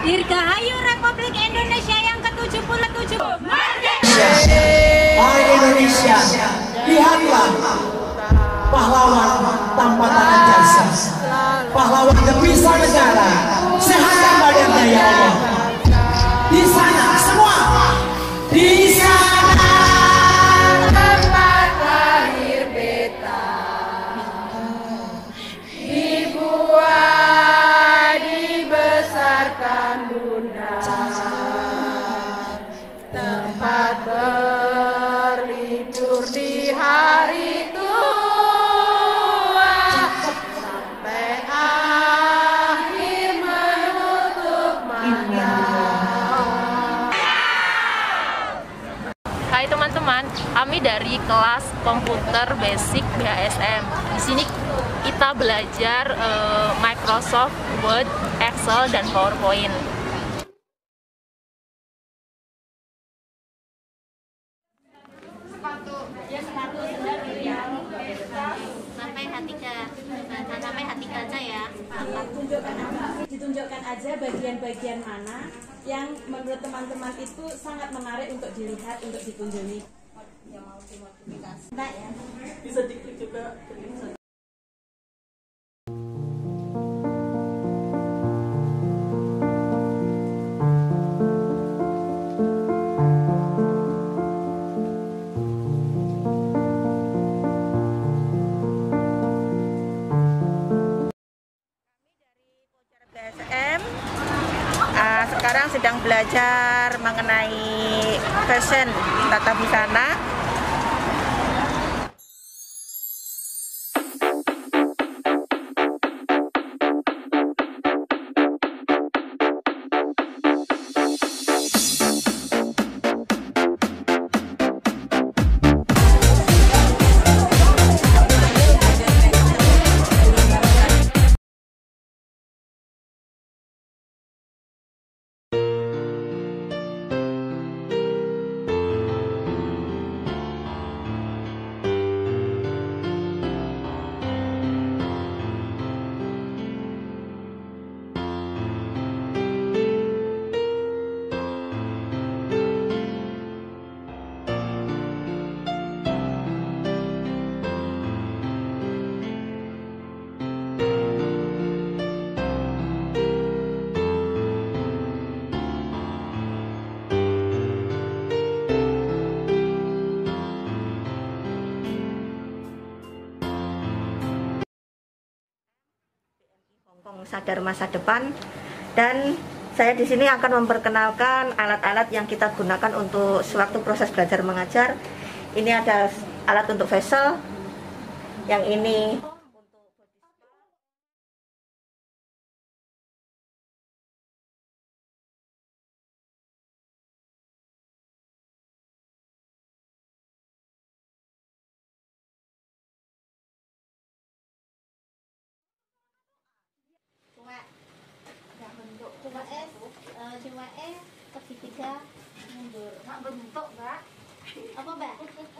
Dirgahayu Republik Indonesia yang ke-77. Merdeka! Hai Indonesia, lihatlah pahlawan tanpa tangan jasa, pahlawan devisa negara, sehatkan badannya ya Allah. Di sana semua, di sana tempat lahir beta, dibuat dibesarkan bunda, tempat berlibur di hari tua, sampai akhir menutup mata. Hai teman-teman, kami dari kelas komputer basic BHSM. Di sini kita belajar Microsoft Word, Excel, dan PowerPoint. Sampai hati kaca ya. Ditunjukkan aja bagian-bagian mana yang menurut teman-teman itu sangat menarik untuk dilihat, untuk dikunjungi. Yang mau dimodifikasi. Nah ya. Bisa diklik juga. BHSM sekarang sedang belajar mengenai fashion tata busana. Sadar masa depan, dan saya di sini akan memperkenalkan alat-alat yang kita gunakan untuk sewaktu proses belajar mengajar. Ini ada alat untuk facial, yang ini Cuma segitiga mundur. Mak bentuk, Mbak. Apa, Mbak?